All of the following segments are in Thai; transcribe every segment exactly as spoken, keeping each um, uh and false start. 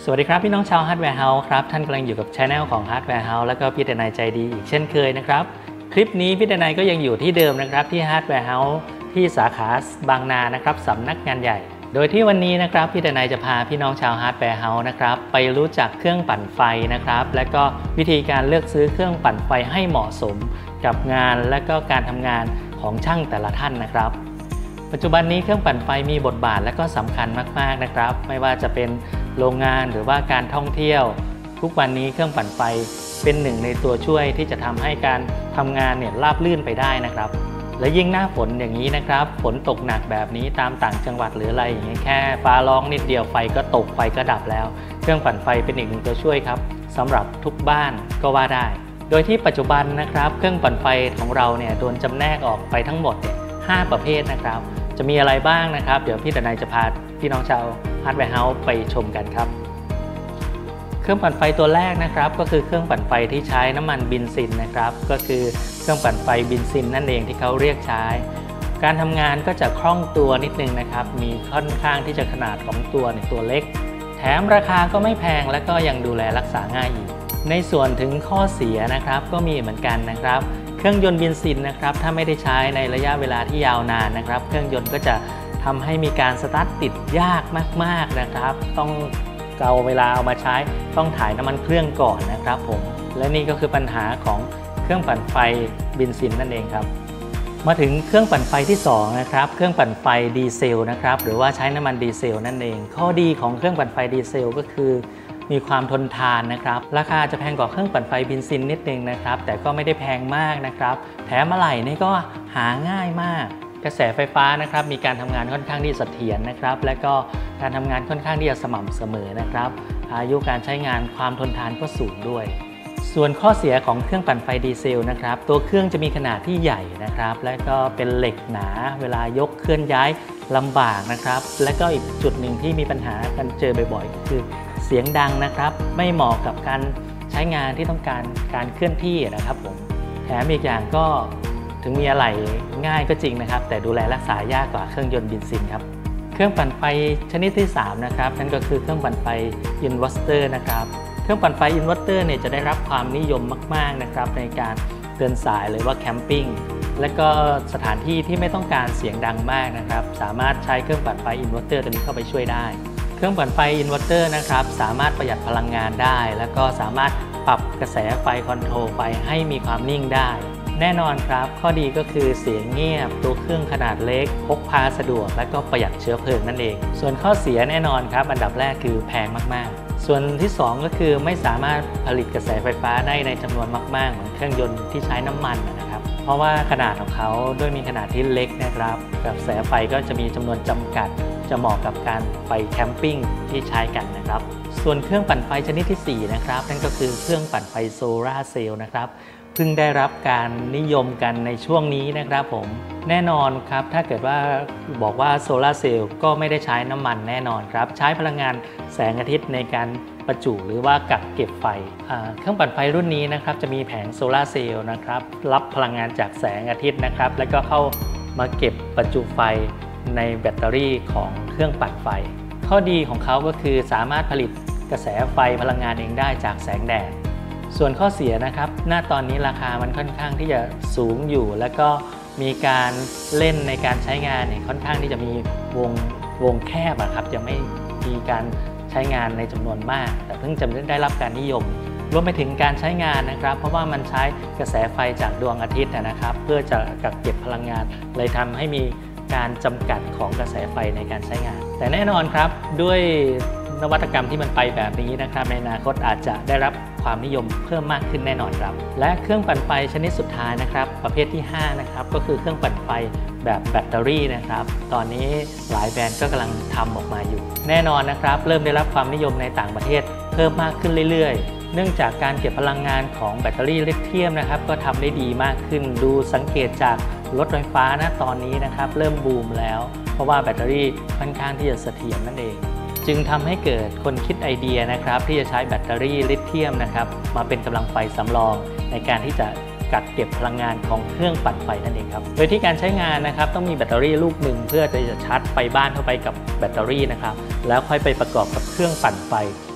สวัสดีครับพี่น้องชาว Hardware House ครับท่านกำลังอยู่กับ Channel ของ Hardware House แล้วก็พี่ดนัยใจดีอีกเช่นเคยนะครับคลิปนี้พี่ดนัยก็ยังอยู่ที่เดิมนะครับที่ Hardware House ที่สาขาบางนานะครับสำนักงานใหญ่โดยที่วันนี้นะครับพี่ดนัยจะพาพี่น้องชาว Hardware House นะครับไปรู้จักเครื่องปั่นไฟนะครับและก็วิธีการเลือกซื้อเครื่องปั่นไฟให้เหมาะสมกับงานและก็การทำงานของช่างแต่ละท่านนะครับปัจจุบันนี้เครื่องปั่นไฟมีบทบาทและก็สำคัญมากๆนะครับไม่ว่าจะเป็นโรงงานหรือว่าการท่องเที่ยวทุกวันนี้เครื่องปั่นไฟเป็นหนึ่งในตัวช่วยที่จะทำให้การทำงานเนี่ยราบรื่นไปได้นะครับและยิ่งหน้าฝนอย่างนี้นะครับฝนตกหนักแบบนี้ตามต่างจังหวัดหรืออะไรอย่างเงี้ยแค่ฟ้าร้องนิดเดียวไฟก็ตกไฟก็ดับแล้วเครื่องปั่นไฟเป็นอีกหนึ่งตัวช่วยครับสำหรับทุกบ้านก็ว่าได้โดยที่ปัจจุบันนะครับเครื่องปั่นไฟของเราเนี่ยโดนจำแนกออกไปทั้งหมดเนี่ยห้าประเภทนะครับจะมีอะไรบ้างนะครับเดี๋ยวพี่ดนัยจะพาพี่น้องชาว Hardware House ไปชมกันครับเครื่องปั่นไฟตัวแรกนะครับก็คือเครื่องปั่นไฟที่ใช้น้ำมันเบนซินนะครับก็คือเครื่องปั่นไฟเบนซินนั่นเองที่เขาเรียกใช้การทำงานก็จะคล่องตัวนิดนึงนะครับมีค่อนข้างที่จะขนาดของตัวในตัวเล็กแถมราคาก็ไม่แพงและก็ยังดูแลรักษาง่ายอีกในส่วนถึงข้อเสียนะครับก็มีเหมือนกันนะครับเครื่องยนต์เบนซินนะครับถ้าไม่ได้ใช้ในระยะเวลาที่ยาวนานนะครับเครื่องยนต์ก็จะทำให้มีการสตาร์ทติดยากมากๆนะครับต้องเกาเวลาเอามาใช้ต้องถ่ายน้ำมันเครื่องก่อนนะครับผมและนี่ก็คือปัญหาของเครื่องปั่นไฟเบนซินนั่นเองครับมาถึงเครื่องปั่นไฟที่สองนะครับเครื่องปั่นไฟดีเซลนะครับหรือว่าใช้น้ำมันดีเซลนั่นเองข้อดีของเครื่องปั่นไฟดีเซลก็คือมีความทนทานนะครับราคาจะแพงกว่าเครื่องปั่นไฟเบนซินนิดนึงนะครับแต่ก็ไม่ได้แพงมากนะครับแถมอะไหล่นี่ก็หาง่ายมากกระแสไฟฟ้านะครับมีการทำงานค่อนข้างที่เสถียรนะครับและก็การทำงานค่อนข้างที่จะสม่ำเสมอนะครับอายุการใช้งานความทนทานก็สูงด้วยส่วนข้อเสียของเครื่องปั่นไฟดีเซลนะครับตัวเครื่องจะมีขนาดที่ใหญ่นะครับและก็เป็นเหล็กหนาเวลายกเคลื่อนย้ายลำบากนะครับและก็อีกจุดหนึ่งที่มีปัญหากันเจอบ่อยๆก็คือเสียงดังนะครับไม่เหมาะกับการใช้งานที่ต้องการการเคลื่อนที่นะครับผมแถมอีกอย่างก็ถึงมีอะไหล่ง่ายก็จริงนะครับแต่ดูแลรักษายากกว่าเครื่องยนต์เบนซินครับเครื่องปั่นไฟชนิดที่สามนะครับนั่นก็คือเครื่องปั่นไฟอินเวอร์เตอร์นะครับเครื่องปั่นไฟอินเวอร์เตอร์เนี่ยจะได้รับความนิยมมากๆนะครับในการเดินสายหรือว่าแคมปิ้งและก็สถานที่ที่ไม่ต้องการเสียงดังมากนะครับสามารถใช้เครื่องปั่นไฟอินเวอร์เตอร์ตัวนี้เข้าไปช่วยได้เครื่องปั่นไฟอินเวอร์เตอร์นะครับสามารถประหยัดพลังงานได้แล้วก็สามารถปรับกระแสไฟคอนโทรลไฟให้มีความนิ่งได้แน่นอนครับข้อดีก็คือเสียงเงียบตัวเครื่องขนาดเล็กพกพาสะดวกและก็ประหยัดเชื้อเพลิงนั่นเองส่วนข้อเสียแน่นอนครับอันดับแรกคือแพงมากๆส่วนที่สองก็คือไม่สามารถผลิตกระแสไฟฟ้าได้ในจำนวนมากๆเหมือนเครื่องยนต์ที่ใช้น้ำมันนะครับเพราะว่าขนาดของเขาด้วยมีขนาดที่เล็กนะครับกระแสไฟก็จะมีจำนวนจำกัดจะเหมาะกับการไปแคมปิ้งที่ใช้กันนะครับส่วนเครื่องปั่นไฟชนิดที่สี่นะครับนั่นก็คือเครื่องปั่นไฟโซลาร์เซลล์นะครับเพิ่งได้รับการนิยมกันในช่วงนี้นะครับผมแน่นอนครับถ้าเกิดว่าบอกว่าโซลาร์เซลล์ก็ไม่ได้ใช้น้ำมันแน่นอนครับใช้พลังงานแสงอาทิตย์ในการประจุหรือว่ากักเก็บไฟเครื่องปั่นไฟรุ่นนี้นะครับจะมีแผงโซลาร์เซลล์นะครับรับพลังงานจากแสงอาทิตย์นะครับแล้วก็เข้ามาเก็บประจุไฟในแบตเตอรี่ของเครื่องปั่นไฟข้อดีของเขาก็คือสามารถผลิตกระแสไฟพลังงานเองได้จากแสงแดดส่วนข้อเสียนะครับณตอนนี้ราคามันค่อนข้างที่จะสูงอยู่แล้วก็มีการเล่นในการใช้งานเนี่ยค่อนข้างที่จะมีวงวงแคบอะครับจะไม่มีการใช้งานในจำนวนมากแต่เพิ่งจะได้รับการนิยมรวมไปถึงการใช้งานนะครับเพราะว่ามันใช้กระแสไฟจากดวงอาทิตย์นะครับเพื่อจะกักเก็บพลังงานเลยทำให้มีการจำกัดของกระแสไฟในการใช้งานแต่แน่นอนครับด้วยนวัตกรรมที่มันไปแบบนี้นะครับในอนาคตอาจจะได้รับความนิยมเพิ่มมากขึ้นแน่นอนครับและเครื่องปั่นไฟชนิดสุดท้ายนะครับประเภทที่ห้านะครับก็คือเครื่องปั่นไฟแบบแบตเตอรี่นะครับตอนนี้หลายแบรนด์ก็กำลังทำออกมาอยู่แน่นอนนะครับเริ่มได้รับความนิยมในต่างประเทศเพิ่มมากขึ้นเรื่อยๆเนื่องจากการเก็บพลังงานของแบตเตอรี่ลิเธียมนะครับก็ทำได้ดีมากขึ้นดูสังเกตจากรถไฟฟ้านะตอนนี้นะครับเริ่มบูมแล้วเพราะว่าแบตเตอรี่ค่อนข้างที่จะเสถียรนั่นเองจึงทำให้เกิดคนคิดไอเดียนะครับที่จะใช้แบตเตอรี่ลิเธียมนะครับมาเป็นกำลังไฟสำรองในการที่จะกักเก็บพลังงานของเครื่องปั่นไฟนั่นเองครับโดยที่การใช้งานนะครับต้องมีแบตเตอรี่ลูกหนึ่งเพื่อจะชาร์จไฟบ้านเข้าไปกับแบตเตอรี่นะครับแล้วค่อยไปประกอบกับเครื่องปั่นไฟ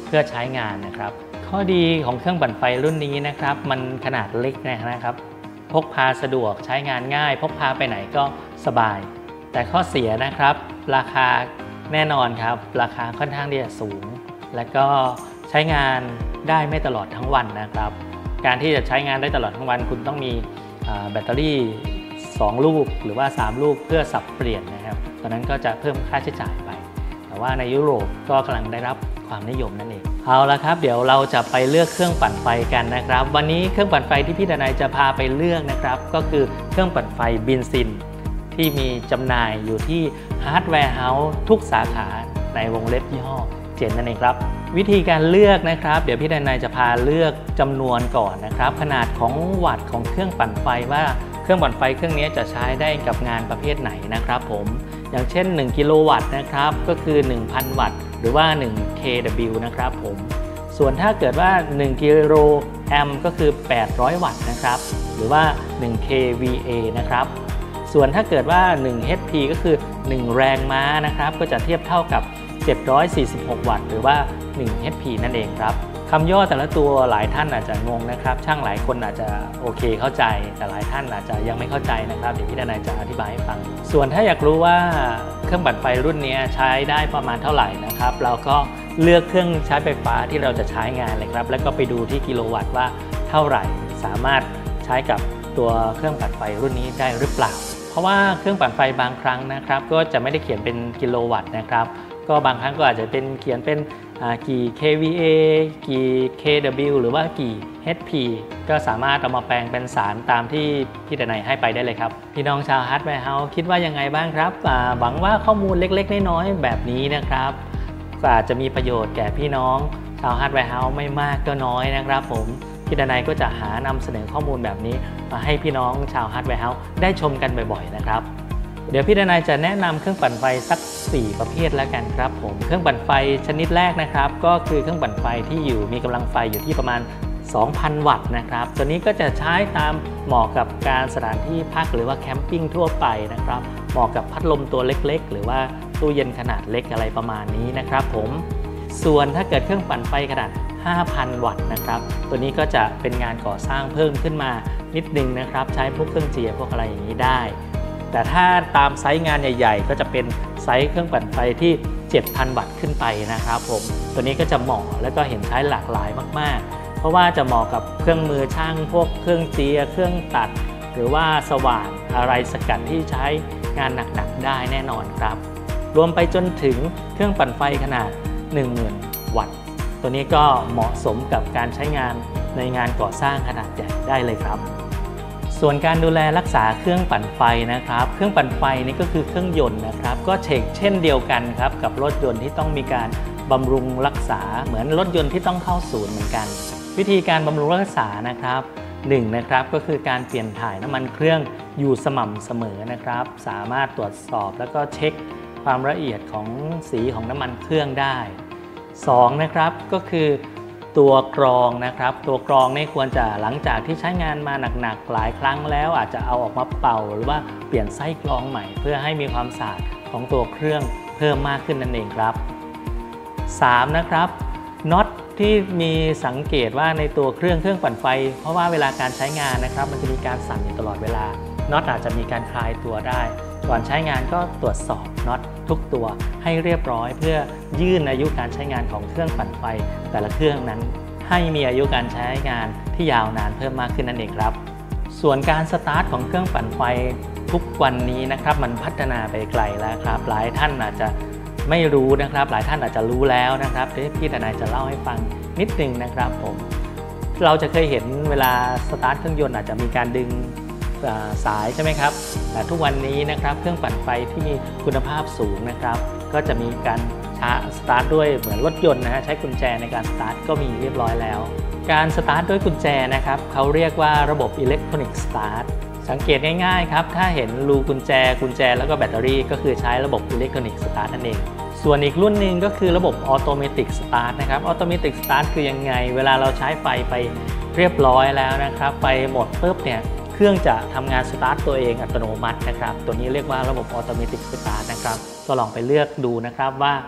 เพื่อใช้งานนะครับข้อดีของเครื่องปั่นไฟรุ่นนี้นะครับมันขนาดเล็กนะครับพกพาสะดวกใช้งานง่ายพกพาไปไหนก็สบายแต่ข้อเสียนะครับราคาแน่นอนครับราคาค่อนข้างที่จะสูงและก็ใช้งานได้ไม่ตลอดทั้งวันนะครับการที่จะใช้งานได้ตลอดทั้งวันคุณต้องมีแบตเตอรี่สองลูกหรือว่าสามลูกเพื่อสับเปลี่ยนนะครับตอนนั้นก็จะเพิ่มค่าใช้จ่ายไปแต่ว่าในยุโรปก็กำลังได้รับความนิยมนั่นเองเอาละครับเดี๋ยวเราจะไปเลือกเครื่องปั่นไฟกันนะครับวันนี้เครื่องปั่นไฟที่พี่ดนัยจะพาไปเลือกนะครับก็คือเครื่องปั่นไฟบินซินที่มีจำหน่ายอยู่ที่ฮาร์ดแวร์เฮาส์ทุกสาขาในวงเล็บยี่ห้อเจนนั่นเองครับวิธีการเลือกนะครับเดี๋ยวพี่ดนัยจะพาเลือกจำนวนก่อนนะครับขนาดของวัตต์ของเครื่องปั่นไฟว่าเครื่องปั่นไฟเครื่องนี้จะใช้ได้กับงานประเภทไหนนะครับผมอย่างเช่นหนึ่งกิโลวัตต์นะครับก็คือ หนึ่งพัน วัตต์หรือว่า หนึ่ง เค ดับเบิลยู นะครับผมส่วนถ้าเกิดว่าหนึ่งกิโลแอมป์ก็คือแปดร้อยวัตต์นะครับหรือว่าหนึ่ง เค วี เอ นะครับส่วนถ้าเกิดว่าหนึ่ง เอช พี ก็คือหนึ่งแรงม้านะครับก็จะเทียบเท่ากับเจ็ดร้อยสี่สิบหกวัตต์หรือว่าหนึ่ง เอช พี นั่นเองครับคำย่อแต่ละตัวหลายท่านอาจจะงงนะครับช่างหลายคนอาจจะโอเคเข้าใจแต่หลายท่านอาจจะยังไม่เข้าใจนะครับเดี๋ยวพี่ดนัยจะอธิบายให้ฟังส่วนถ้าอยากรู้ว่าเครื่องปั่นไฟรุ่นนี้ใช้ได้ประมาณเท่าไหร่นะครับเราก็เลือกเครื่องใช้ไฟฟ้าที่เราจะใช้งานเลยครับแล้วก็ไปดูที่กิโลวัตต์ว่าเท่าไหร่สามารถใช้กับตัวเครื่องปั่นไฟรุ่นนี้ได้หรือเปล่าเพราะว่าเครื่องปั่นไฟบางครั้งนะครับก็จะไม่ได้เขียนเป็นกิโลวัตต์นะครับก็บางครั้งก็อาจจะเป็นเขียนเป็นกี่ เค วี เอ กี่ เค ดับเบิลยู หรือว่ากี่ เอช พี ก็สามารถเอามาแปลงเป็นสารตามที่พี่ดนัยให้ไปได้เลยครับพี่น้องชาวฮาร์ดแวร์เฮาส์คิดว่ายังไงบ้างครับหวังว่าข้อมูลเล็กๆน้อยๆแบบนี้นะครับก็อาจจะมีประโยชน์แก่พี่น้องชาวฮาร์ดแวร์เฮาส์ไม่มากก็น้อยนะครับผมพี่ดนัยก็จะหานำเสนอข้อมูลแบบนี้มาให้พี่น้องชาวฮาร์ดแวร์เฮาส์ได้ชมกันบ่อยๆนะครับเดี๋ยวพี่ดนัยจะแนะนำเครื่องปั่นไฟสักสี่ประเภทแล้วกันครับผมเครื่องปั่นไฟชนิดแรกนะครับก็คือเครื่องปั่นไฟที่อยู่มีกำลังไฟอยู่ที่ประมาณ สองพัน วัตต์นะครับตัวนี้ก็จะใช้ตามเหมาะกับการสถานที่พักหรือว่าแคมปิ้งทั่วไปนะครับเหมาะกับพัดลมตัวเล็กๆหรือว่าตู้เย็นขนาดเล็กอะไรประมาณนี้นะครับผมส่วนถ้าเกิดเครื่องปั่นไฟขนาด ห้าพัน วัตต์นะครับตัวนี้ก็จะเป็นงานก่อสร้างเพิ่มขึ้นมานิดนึงนะครับใช้พวกเครื่องเจียร์พวกอะไรอย่างนี้ได้แต่ถ้าตามไซส์งานใหญ่ๆก็จะเป็นไซส์เครื่องปั่นไฟที่ เจ็ดพัน วัตต์ขึ้นไปนะครับผมตัวนี้ก็จะเหมาะและก็เห็นใช้หลากหลายมากๆเพราะว่าจะเหมาะกับเครื่องมือช่างพวกเครื่องเจียร์เครื่องตัดหรือว่าสว่านอะไรสกัดที่ใช้งานหนักๆได้แน่นอนครับรวมไปจนถึงเครื่องปั่นไฟขนาด หนึ่งหมื่น วัตต์ตัวนี้ก็เหมาะสมกับการใช้งานในงานก่อสร้างขนาดใหญ่ได้เลยครับส่วนการดูแลรักษาเครื่องปั่นไฟนะครับเครื่องปั่นไฟนี่ก็คือเครื่องยนต์นะครับก็เช็คเช่นเดียวกันครับกับรถยนต์ที่ต้องมีการบำรุงรักษาเหมือนรถยนต์ที่ต้องเข้าศูนย์เหมือนกันวิธีการบำรุงรักษานะครับหนึ่งนะครับก็คือการเปลี่ยนถ่ายน้ำมันเครื่องอยู่สม่ำเสมอนะครับสามารถตรวจสอบแล้วก็เช็คความละเอียดของสีของน้ำมันเครื่องได้สองนะครับก็คือตัวกรองนะครับตัวกรองนี่ควรจะหลังจากที่ใช้งานมาหนักๆหลายครั้งแล้วอาจจะเอาออกมาเป่าหรือว่าเปลี่ยนไส้กรองใหม่เพื่อให้มีความสะอาดของตัวเครื่องเพิ่มมากขึ้นนั่นเองครับสามนะครับน็อตที่มีสังเกตว่าในตัวเครื่องเครื่องปั่นไฟเพราะว่าเวลาการใช้งานนะครับมันจะมีการสั่นอยู่ตลอดเวลาน็อตอาจจะมีการคลายตัวได้ก่อนใช้งานก็ตรวจสอบน็อตทุกตัวให้เรียบร้อยเพื่อยื่นอายุการใช้งานของเครื่องปั่นไฟแต่ละเครื่องนั้นให้มีอายุการใช้งานที่ยาวนานเพิ่มมากขึ้นนั่นเองครับส่วนการสตาร์ทของเครื่องปั่นไฟทุกวันนี้นะครับมันพัฒนาไปไกลแล้วครับหลายท่านอาจจะไม่รู้นะครับหลายท่านอาจจะรู้แล้วนะครับที่พี่ทนายจะเล่าให้ฟังนิดนึงนะครับผมเราจะเคยเห็นเวลาสตาร์ทเครื่องยนต์อาจจะมีการดึงสายใช่ไหมครับแต่ทุกวันนี้นะครับเครื่องปั่นไฟที่มีคุณภาพสูงนะครับก็จะมีการสตาร์ทด้วยเหมือนรถยนต์นะฮะใช้กุญแจในการสตาร์ทก็มีเรียบร้อยแล้วการสตาร์ทด้วยกุญแจนะครับเขาเรียกว่าระบบอิเล็กทรอนิกส์สตาร์ทสังเกตง่ายๆครับถ้าเห็นรูกุญแจกุญแจแล้วก็แบตเตอรี่ก็คือใช้ระบบอิเล็กทรอนิกส์สตาร์ทนั่นเองส่วนอีกรุ่นหนึ่งก็คือระบบออโตเมติกสตาร์ทนะครับออโตเมติกสตาร์ทคือยังไงเวลาเราใช้ไฟไปเรียบร้อยแล้วนะครับไฟหมดปุ๊บเนี่ยเครื่องจะทำงานสตาร์ทตัวเองอัตโนมัตินะครับตัวนี้เรียกว่าระบบออโตเมติกสตาร์ทนะครับก็ลองไปเลือกดูนะครับว่า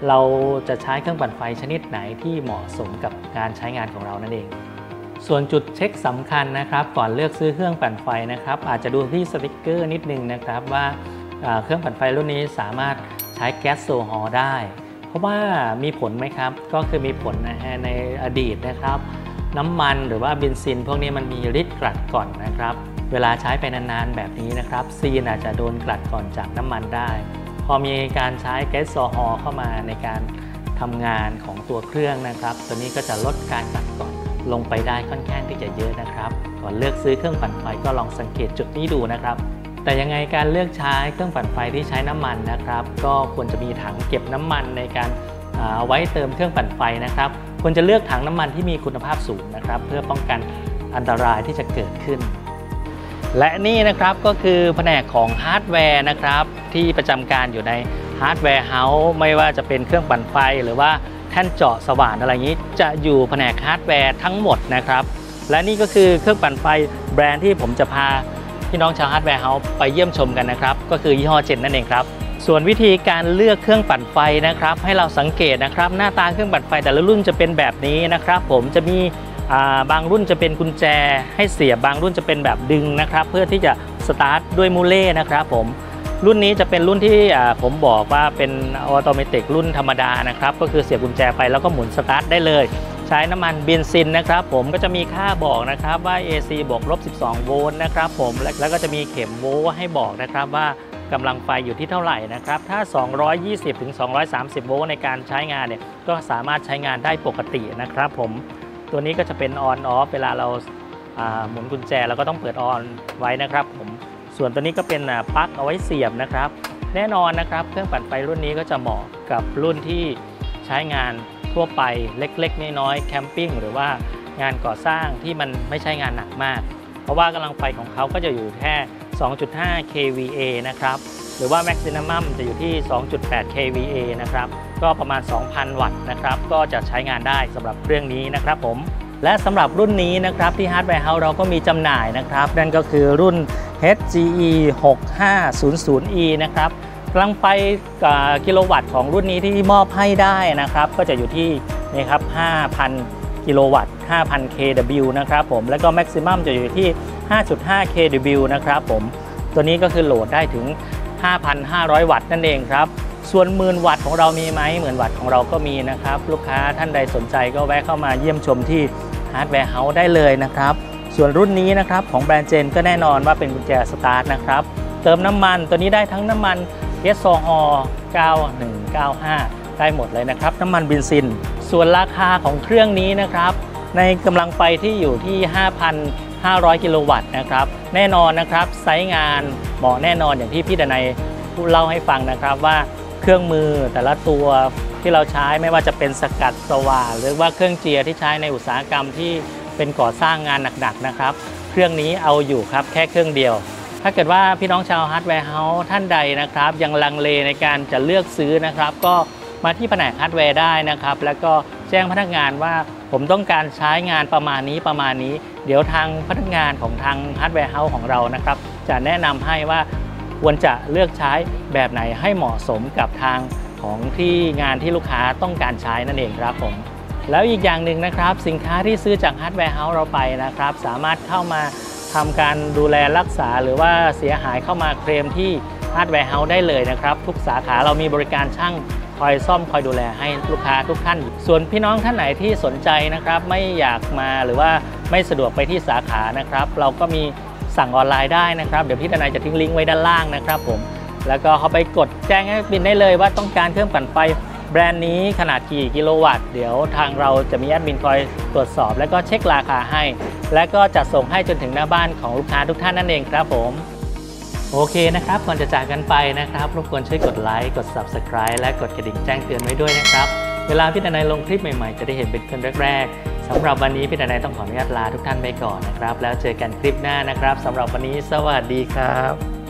เราจะใช้เครื่องปั่นไฟชนิดไหนที่เหมาะสมกับการใช้งานของเรานั่นเองส่วนจุดเช็คสำคัญนะครับก่อนเลือกซื้อเครื่องปั่นไฟนะครับอาจจะดูที่สติ๊กเกอร์นิดนึงนะครับว่าเครื่องปั่นไฟรุ่นนี้สามารถใช้แก๊สโซฮอล์ได้เพราะว่ามีผลไหมครับก็คือมีผลนะฮะในอดีตนะครับน้ำมันหรือว่าเบนซินพวกนี้มันมีฤทธิ์กลั่นก่อนนะครับเวลาใช้ไปนานๆแบบนี้นะครับซีนอาจจะโดนกลั่นก่อนจากน้ำมันได้พอมีการใช้แก๊สโซฮอล์เข้ามาในการทำงานของตัวเครื่องนะครับตัวนี้ก็จะลดการกลั่นก่อนลงไปได้ค่อนข้างที่จะเยอะนะครับก่อนเลือกซื้อเครื่องปั่นไฟก็ลองสังเกตจุดนี้ดูนะครับแต่ยังไงการเลือกใช้เครื่องปั่นไฟที่ใช้น้ำมันนะครับก็ควรจะมีถังเก็บน้ำมันในการเอาไว้เติมเครื่องปั่นไฟนะครับควรจะเลือกถังน้ำมันที่มีคุณภาพสูงนะครับเพื่อป้องกันอันตรายที่จะเกิดขึ้นและนี่นะครับก็คือแผนกของฮาร์ดแวร์นะครับที่ประจำการอยู่ในฮาร์ดแวร์เฮาส์ไม่ว่าจะเป็นเครื่องปั่นไฟหรือว่าแท่นเจาะสว่านอะไรอย่างนี้จะอยู่แผนกฮาร์ดแวร์ทั้งหมดนะครับและนี่ก็คือเครื่องปั่นไฟแบรนด์ที่ผมจะพาพี่น้องชาวฮาร์ดแวร์เฮาส์ไปเยี่ยมชมกันนะครับก็คือยี่ห้อเจนนั่นเองครับส่วนวิธีการเลือกเครื่องปั่นไฟนะครับให้เราสังเกตนะครับหน้าตาเครื่องปั่นไฟแต่ละรุ่นจะเป็นแบบนี้นะครับผมจะมีบางรุ่นจะเป็นกุญแจให้เสียบบางรุ่นจะเป็นแบบดึงนะครับเพื่อที่จะสตาร์ทด้วยมูเล่นะครับผมรุ่นนี้จะเป็นรุ่นที่ผมบอกว่าเป็นออโตเมติกรุ่นธรรมดานะครับก็คือเสียบกุญแจไปแล้วก็หมุนสตาร์ทได้เลยใช้น้ำมันเบนซินนะครับผมก็จะมีค่าบอกนะครับว่า เอ ซี บวกลบสิบสองโวลต์นะครับผมแล้วก็จะมีเข็มโวลต์ให้บอกนะครับว่ากำลังไฟอยู่ที่เท่าไหร่นะครับถ้าสองร้อยยี่สิบถึงสองร้อยสามสิบโวลต์ในการใช้งานเนี่ยก็สามารถใช้งานได้ปกตินะครับผมตัวนี้ก็จะเป็นออนออฟเวลาเราหมุนกุญแจเราก็ต้องเปิดออนไว้นะครับผมส่วนตัวนี้ก็เป็นปลั๊กเอาไว้เสียบนะครับแน่นอนนะครับเครื่องปั่นไฟรุ่นนี้ก็จะเหมาะกับรุ่นที่ใช้งานทั่วไปเล็กๆน้อยๆแคมปิ้งหรือว่างานก่อสร้างที่มันไม่ใช่งานหนักมากเพราะว่ากำลังไฟของเขาก็จะอยู่แค่ สองจุดห้า เค วี เอ นะครับหรือว่า Maximum จะอยู่ที่ สองจุดแปด เค วี เอ นะครับก็ประมาณ สองพัน วัตต์นะครับก็จะใช้งานได้สำหรับเครื่องนี้นะครับผมและสำหรับรุ่นนี้นะครับที่ Hardware House เราก็มีจำหน่ายนะครับนั่นก็คือรุ่น เอช จี อี หกห้าศูนย์ศูนย์ อี นะครับกำลังไฟกิโลวัตต์ของรุ่นนี้ที่มอบให้ได้นะครับก็จะอยู่ที่นี่ครับ ห้าพัน กิโลวัตต์ ห้าพัน เค ดับเบิลยู นะครับผมแล้วก็ Maximum จะอยู่ที่ ห้าจุดห้า เค ดับเบิลยู นะครับผมตัวนี้ก็คือโหลดได้ถึง ห้าพันห้าร้อย วัตต์นั่นเองครับส่วนหมื่นวัตต์ของเรามีไหมหมื่นวัตต์ของเราก็มีนะครับลูกค้าท่านใดสนใจก็แวะเข้ามาเยี่ยมชมที่ Hardware House ได้เลยนะครับส่วนรุ่นนี้นะครับของแบรนด์เจนก็แน่นอนว่าเป็นกุญแจสตาร์ทนะครับเติมน้ำมันตัวนี้ได้ทั้งน้ำมันแก๊สโซฮอล์เก้าหนึ่งเก้าห้าได้หมดเลยนะครับน้ำมันเบนซินส่วนราคาของเครื่องนี้นะครับในกำลังไฟที่อยู่ที่ ห้าพันห้าร้อย กิโลวัตต์นะครับแน่นอนนะครับไซส์งานเหมาะแน่นอนอย่างที่พี่ดนัยพูดเล่าให้ฟังนะครับว่าเครื่องมือแต่ละตัวที่เราใช้ไม่ว่าจะเป็นสกัดสว่านหรือว่าเครื่องเจียร์ที่ใช้ในอุตสาหกรรมที่เป็นก่อสร้างงานหนักๆนะครับเครื่องนี้เอาอยู่ครับแค่เครื่องเดียวถ้าเกิดว่าพี่น้องชาวฮาร์ดแวร์เฮาส์ท่านใดนะครับยังลังเลในการจะเลือกซื้อนะครับก็มาที่แผนกฮาร์ดแวร์ได้นะครับแล้วก็แจ้งพนักงานว่าผมต้องการใช้งานประมาณนี้ประมาณนี้เดี๋ยวทางพนักงานของทางฮาร์ดแวร์เฮาส์ของเรานะครับจะแนะนำให้ว่าควรจะเลือกใช้แบบไหนให้เหมาะสมกับทางของที่งานที่ลูกค้าต้องการใช้นั่นเองครับผมแล้วอีกอย่างหนึ่งนะครับสินค้าที่ซื้อจากฮาร์ดแวร์เฮาส์เราไปนะครับสามารถเข้ามาทำการดูแลรักษาหรือว่าเสียหายเข้ามาเคลมที่ฮาร์ดแวร์เฮาส์ได้เลยนะครับทุกสาขาเรามีบริการช่างคอยซ่อมคอยดูแลให้ลูกค้าทุกท่านส่วนพี่น้องท่านไหนที่สนใจนะครับไม่อยากมาหรือว่าไม่สะดวกไปที่สาขานะครับเราก็มีสั่งออนไลน์ได้นะครับเดี๋ยวพี่ดนัยจะทิ้งลิงก์ไว้ด้านล่างนะครับผมแล้วก็เขาไปกดแจ้งให้บินได้เลยว่าต้องการเครื่องปั่นไฟแบรนด์นี้ขนาดกี่กิโลวัตต์เดี๋ยวทางเราจะมีแอดมินคอยตรวจสอบแล้วก็เช็คราคาให้และก็จัดส่งให้จนถึงหน้าบ้านของลูกค้าทุกท่านนั่นเองครับผมโอเคนะครับก่อนจะจากกันไปนะครับรบกวนช่วยกดไลค์กด ซับสไครบ์ และกดกระดิ่งแจ้งเตือนไว้ด้วยนะครับเวลาพี่ดนัยลงคลิปใหม่ๆจะได้เห็นเป็นคนแรกๆสำหรับวันนี้พี่ดนัยต้องขออนุญาตลาทุกท่านไปก่อนนะครับแล้วเจอกันคลิปหน้านะครับสำหรับวันนี้สวัสดีครับ